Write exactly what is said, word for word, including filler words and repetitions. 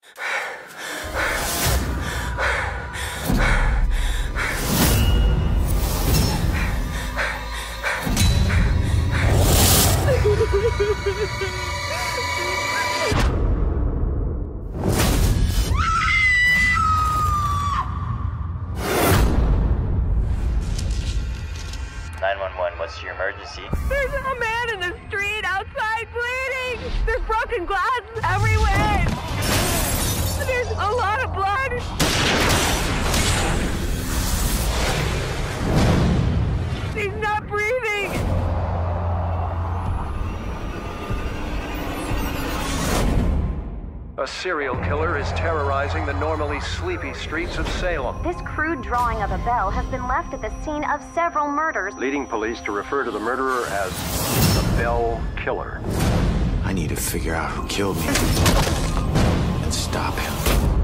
nine one one, what's your emergency? There's a man in the street outside bleeding! There's broken glass everywhere! There's a lot of blood! He's not breathing! A serial killer is terrorizing the normally sleepy streets of Salem. This crude drawing of a bell has been left at the scene of several murders, Leading police to refer to the murderer as the Bell Killer. I need to figure out who killed me and stop him.